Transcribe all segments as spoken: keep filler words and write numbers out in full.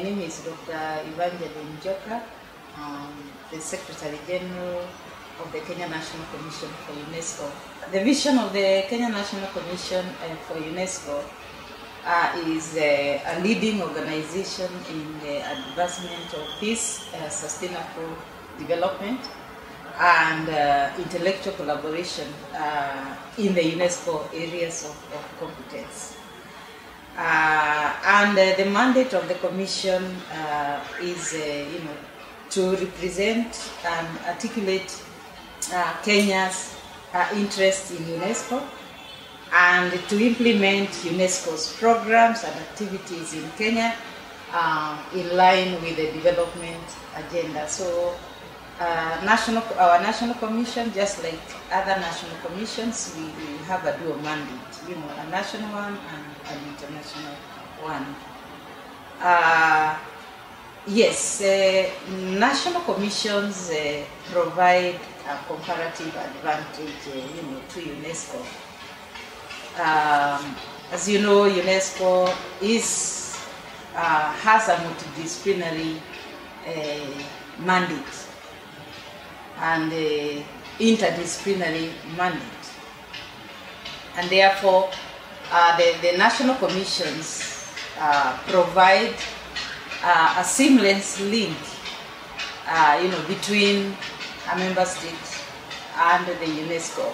name is Doctor Evangeline Njoka, um, the Secretary General of the Kenya National Commission for UNESCO. The vision of the Kenya National Commission uh, for UNESCO uh, is uh, a leading organization in the advancement of peace, uh, sustainable development, and uh, intellectual collaboration uh, in the UNESCO areas of, of competence. Uh, and uh, the mandate of the Commission uh, is, uh, you know, to represent and articulate uh, Kenya's uh, interest in UNESCO and to implement UNESCO's programs and activities in Kenya uh, in line with the development agenda. So, uh, national, our national commission, just like other national commissions, we, we have a dual mandate. You know, a national one and an international one. Uh, yes, uh, national commissions uh, provide a comparative advantage, uh, you know, to UNESCO. Um, as you know, UNESCO is uh, has a multidisciplinary uh, mandate and uh, interdisciplinary mandate. And therefore, uh, the, the national commissions uh, provide uh, a seamless link, uh, you know, between a member state and the UNESCO.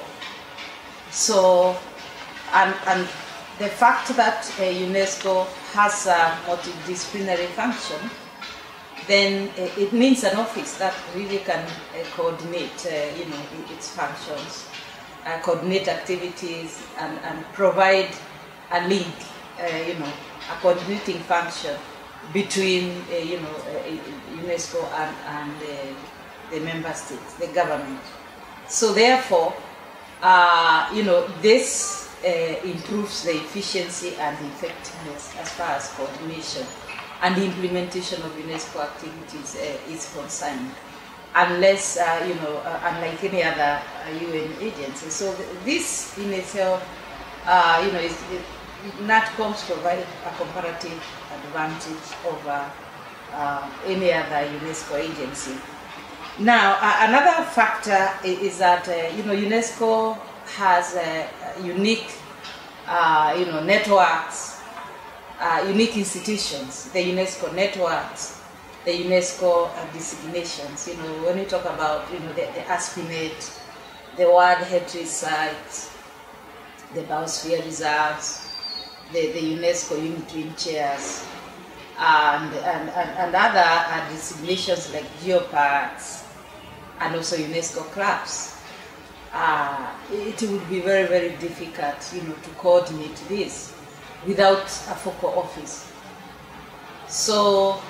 So, and, and the fact that uh, UNESCO has a multidisciplinary function, then uh, it means an office that really can uh, coordinate, uh, you know, its functions. Uh, coordinate activities and, and provide a link, uh, you know, a coordinating function between, uh, you know, uh, UNESCO and, and uh, the member states, the government. So therefore, uh, you know, this uh, improves the efficiency and effectiveness as far as coordination and the implementation of UNESCO activities uh, is concerned. Unless, uh, you know, uh, unlike any other uh, U N agency. So th this in itself, uh, you know, is, it, NATCOMs provide a comparative advantage over uh, any other UNESCO agency. Now, uh, another factor is, is that, uh, you know, UNESCO has uh, unique, uh, you know, networks, uh, unique institutions, the UNESCO networks, the UNESCO uh, designations. You know, when we talk about, you know, the, the ASPINET, the World Heritage Sites, the Biosphere Reserves, the, the UNESCO Unitwin Chairs, and, and, and, and other uh, designations like geoparks, and also UNESCO clubs. Uh, it would be very, very difficult, you know, to coordinate this without a focal office. So,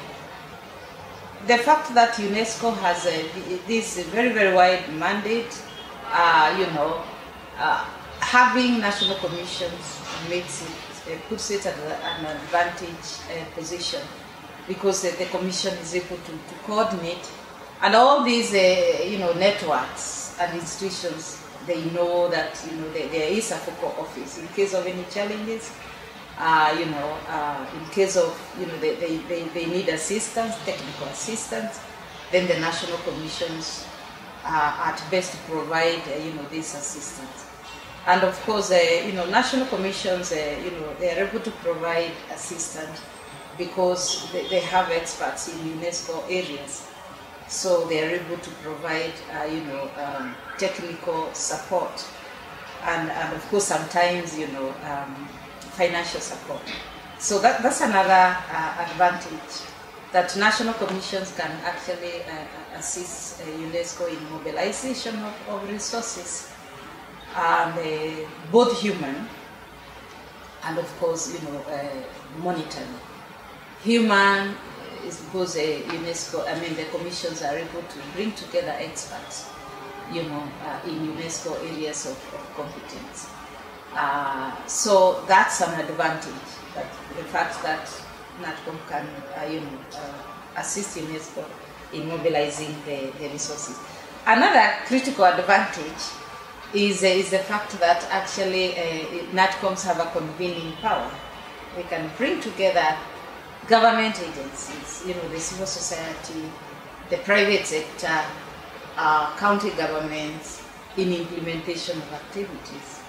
the fact that UNESCO has a, this very, very wide mandate, uh, you know, uh, having national commissions makes it, uh, puts it at an advantage uh, position because the, the commission is able to, to coordinate, and all these, uh, you know, networks and institutions, they know that, you know, there, there is a focal office in case of any challenges. Uh, you know, uh, in case of, you know, they, they, they, they need assistance, technical assistance, then the national commissions uh, at best provide, uh, you know, this assistance. And of course, uh, you know, national commissions, uh, you know, they are able to provide assistance because they, they have experts in UNESCO areas. So they are able to provide, uh, you know, um, technical support. And, and of course, sometimes, you know, um, financial support. So that, that's another uh, advantage, that national commissions can actually uh, assist uh, UNESCO in mobilization of, of resources, and uh, both human and of course, you know, uh, monetary. Human is because uh, UNESCO, I mean the commissions are able to bring together experts, you know, uh, in UNESCO areas of, of competence. Uh, so that's an advantage, that the fact that NATCOM can, uh, you know, uh, assist UNESCO in mobilizing the, the resources. Another critical advantage is, uh, is the fact that actually uh, NATCOMs have a convening power. They can bring together government agencies, you know, the civil society, the private sector, uh, county governments in implementation of activities.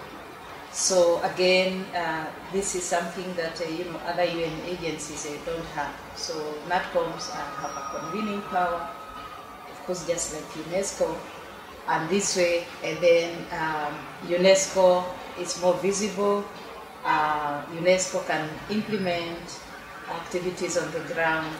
So again, uh, this is something that uh, you know, other U N agencies uh, don't have. So NATCOMs uh, have a convening power, of course, just like UNESCO, and this way, and then um, UNESCO is more visible. Uh, UNESCO can implement activities on the ground.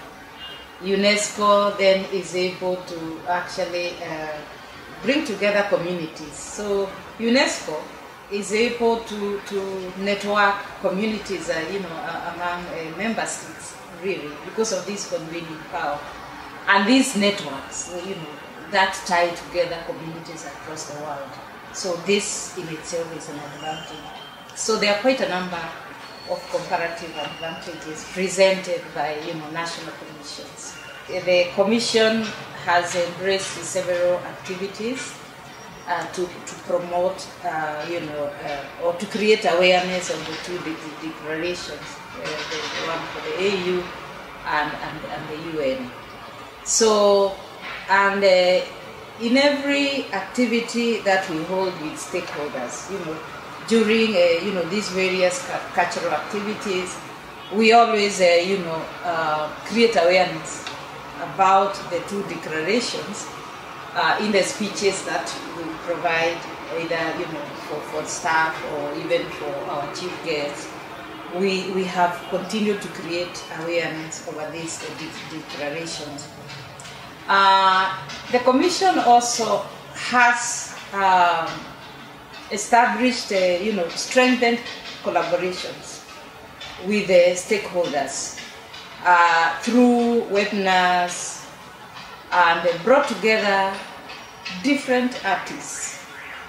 UNESCO then is able to actually uh, bring together communities. So UNESCO is able to, to network communities, uh, you know, uh, among uh, member states, really, because of this convening power. And these networks, you know, that tie together communities across the world. So this in itself is an advantage. So there are quite a number of comparative advantages presented by, you know, national commissions. The commission has embraced several activities uh, to, to promote, uh, you know, uh, or to create awareness of the two de de declarations, uh, the, the one for the A U and, and, and the U N. So, and uh, in every activity that we hold with stakeholders, you know, during, uh, you know, these various cultural activities, we always, uh, you know, uh, create awareness about the two declarations uh, in the speeches that we provide, either, you know, for, for staff or even for our chief guests. We, we have continued to create awareness over these uh, de declarations. Uh, the Commission also has um, established, uh, you know, strengthened collaborations with the stakeholders uh, through webinars, and uh, brought together different artists.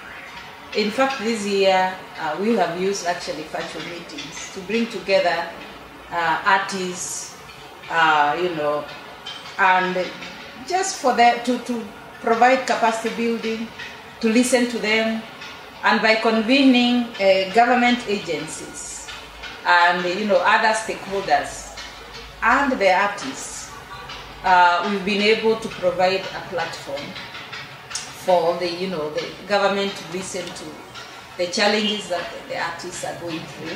In fact, this year uh, we have used actually virtual meetings to bring together uh, artists, uh, you know, and just for them to, to provide capacity building, to listen to them, and by convening uh, government agencies and, you know, other stakeholders and the artists, uh, we've been able to provide a platform for the, you know, the government to listen to the challenges that the artists are going through.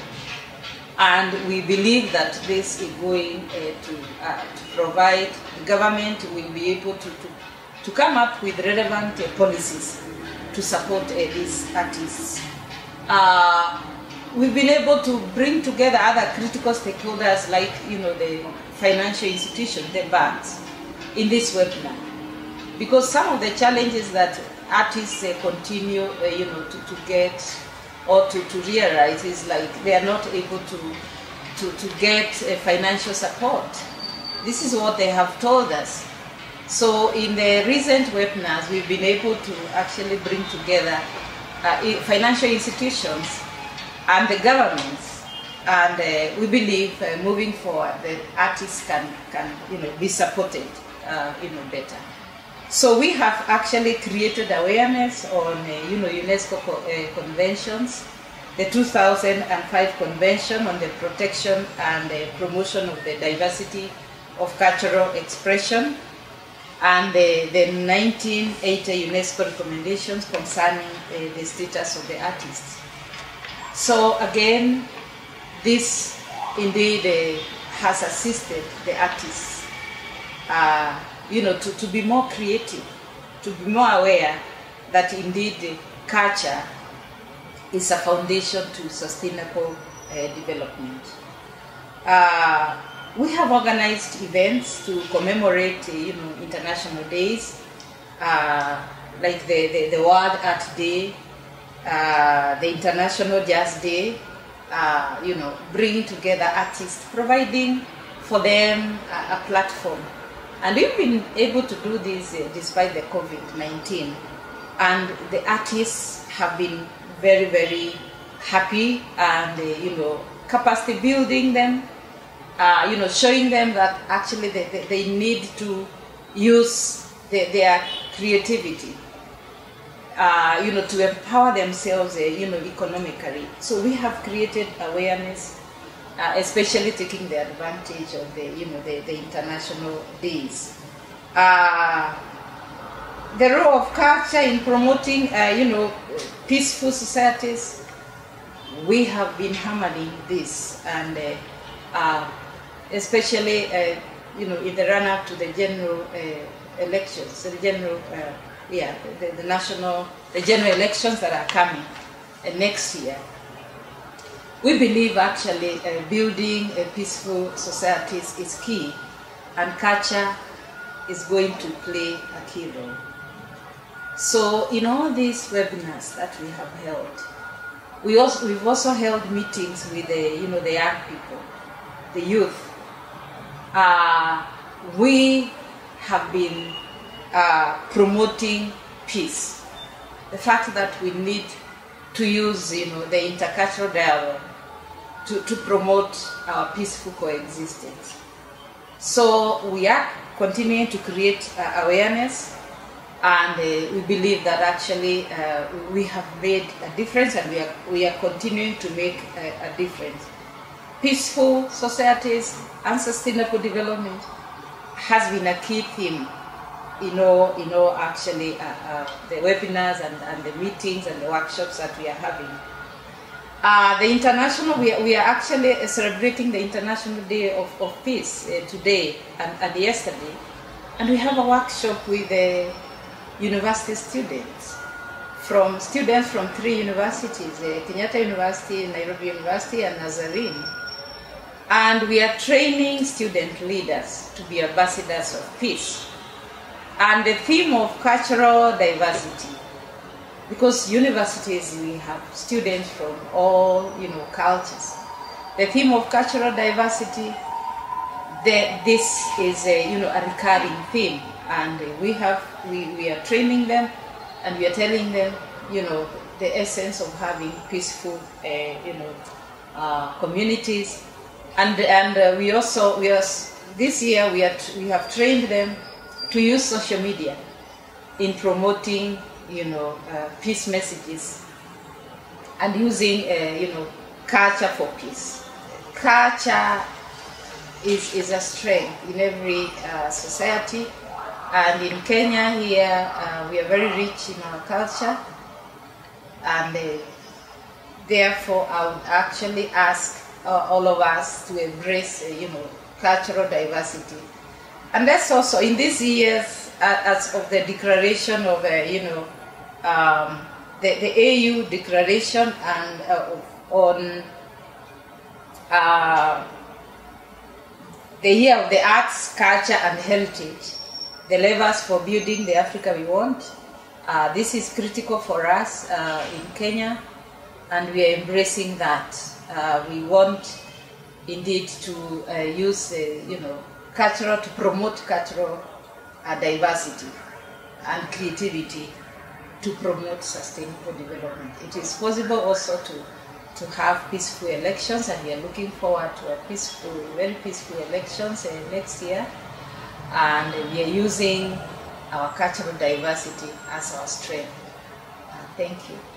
And we believe that this is going uh, to, uh, to provide, the government will be able to, to, to come up with relevant uh, policies to support uh, these artists. Uh, we've been able to bring together other critical stakeholders like, you know, the financial institutions, the banks, in this webinar. Because some of the challenges that artists uh, continue, uh, you know, to, to get or to, to realize is like they are not able to, to, to get uh, financial support. This is what they have told us. So in the recent webinars, we've been able to actually bring together uh, financial institutions and the governments. And uh, we believe uh, moving forward, the artists can, can you know, be supported uh, you know, better. So we have actually created awareness on, uh, you know, UNESCO co uh, conventions, the two thousand five Convention on the Protection and uh, Promotion of the Diversity of Cultural Expression, and the, the nineteen eighty UNESCO recommendations concerning uh, the status of the artists. So again, this indeed uh, has assisted the artists uh, you know, to, to be more creative, to be more aware that indeed uh, culture is a foundation to sustainable uh, development. Uh, we have organized events to commemorate, uh, you know, international days, uh, like the, the, the World Art Day, uh, the International Jazz Day, uh, you know, bringing together artists, providing for them a, a platform. And we've been able to do this uh, despite the COVID nineteen. And the artists have been very, very happy and, uh, you know, capacity building them, uh, you know, showing them that actually they, they, they need to use the, their creativity, uh, you know, to empower themselves, uh, you know, economically. So we have created awareness uh, especially taking the advantage of the, you know, the, the international days. Uh, the role of culture in promoting, uh, you know, peaceful societies, we have been hammering this, and uh, uh, especially, uh, you know, in the run-up to the general uh, elections, the general, uh, yeah, the, the national, the general elections that are coming uh, next year. We believe actually uh, building a peaceful societies is key, and culture is going to play a key role. So in all these webinars that we have held, we also, we've also held meetings with the, you know, the young people, the youth. Uh, we have been uh, promoting peace. The fact that we need to use, you know, the intercultural dialogue to, to promote our peaceful coexistence. So we are continuing to create uh, awareness, and uh, we believe that actually uh, we have made a difference, and we are, we are continuing to make a, a difference. Peaceful societies and sustainable development has been a key theme, you know, you know actually uh, uh, the webinars and, and the meetings and the workshops that we are having. Uh, the international, we are, we are actually celebrating the International Day of, of Peace uh, today and, and yesterday, and we have a workshop with the university students, from students from three universities, uh, Kenyatta University, Nairobi University, and Nazarene. And we are training student leaders to be ambassadors of peace. And the theme of cultural diversity, because universities, we have students from all, you know, cultures. The theme of cultural diversity, the, this is a, you know, a recurring theme, and we have, we, we are training them, and we are telling them, you know, the essence of having peaceful, uh, you know, uh, communities. And, and uh, we also, we are, this year we, are, we have trained them to use social media in promoting, you know, uh, peace messages, and using, uh, you know, culture for peace. Culture is, is a strength in every uh, society, and in Kenya here, uh, we are very rich in our culture, and uh, therefore I would actually ask uh, all of us to embrace, uh, you know, cultural diversity. And that's also in these years, uh, as of the declaration of, uh, you know, um, the, the A U declaration and uh, on uh, the year of the arts, culture, and heritage, the levers for building the Africa we want. Uh, this is critical for us uh, in Kenya, and we are embracing that. Uh, we want indeed to uh, use, uh, you know, cultural, to promote cultural uh, diversity and creativity to promote sustainable development. It is possible also to, to have peaceful elections, and we are looking forward to a peaceful, very peaceful elections uh, next year. And we are using our cultural diversity as our strength. Uh, thank you.